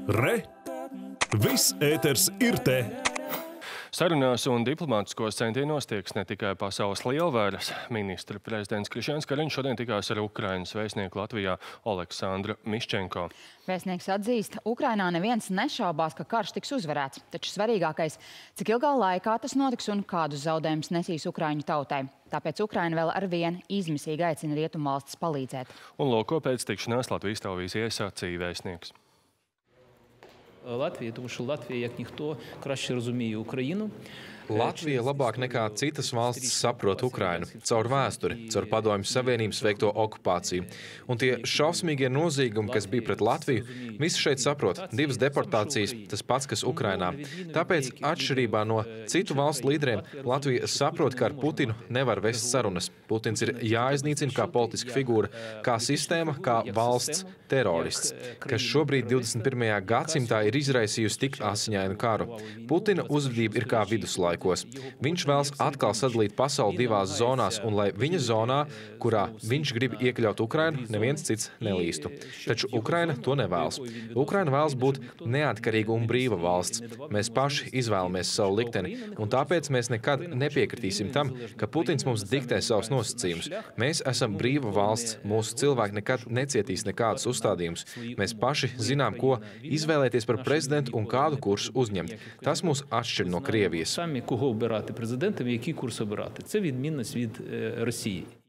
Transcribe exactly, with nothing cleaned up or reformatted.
Re! Viss ēters ir te! Sarunās un diplomātiskos centienos tieks ne tikai pasaules lielvaras. Ministra prezidents Krišjāns Kariņš šodien tikās ar Ukrainas vēstnieku Latvijā Oleksandru Miščenko. Vēstnieks atzīst, Ukrainā neviens nešaubās, ka karš tiks uzvarēts. Taču svarīgākais, cik ilgā laikā tas notiks un kādus zaudējumus nesīs Ukraiņu tautai. Tāpēc Ukraina vēl ar vienu izmisīgi aicina rietumvalstis palīdzēt. Un loko pēc tikšanās Latvijas televīzijai sacīja vēstnieks. Латвія, тому що Латвія, як ніхто, краще розуміє Україну. Latvija labāk nekā citas valstis saprot Ukrainu caur vēsturi, caur Padomju Savienības veikto okupāciju. Un tie šausmīgie noziegumi, kas bija pret Latviju, visi šeit saprot. Divas deportācijas, tas pats, kas Ukrainā. Tāpēc, atšķirībā no citu valstu līderiem, Latvija saprot, ka ar Putinu nevar vest sarunas. Putins ir jāiznīcina kā politiska figūra, kā sistēma, kā valsts terorists, kas šobrīd divdesmit pirmajā gadsimtā ir izraisījusi tik asiņainu karu. Putina uzvedība ir kā viduslaika. Viņš vēlas atkal sadalīt pasauli divās zonās, un lai viņa zonā, kurā viņš grib iekļaut Ukrainu, neviens cits nelīstu. Taču Ukraina to nevēlas. Ukraina vēlas būt neatkarīga un brīva valsts. Mēs paši izvēlamies savu likteni, un tāpēc mēs nekad nepiekritīsim tam, ka Putins mums diktē savus nosacījumus. Mēs esam brīva valsts, mūsu cilvēki nekad necietīs nekādus uzstādījumus. Mēs paši zinām, ko izvēlēties par prezidentu un kādu kursu uzņemt. Tas mūs atšķir no Krievijas. Кого обирати президентом, який курс обирати. Це відмінність від Росії.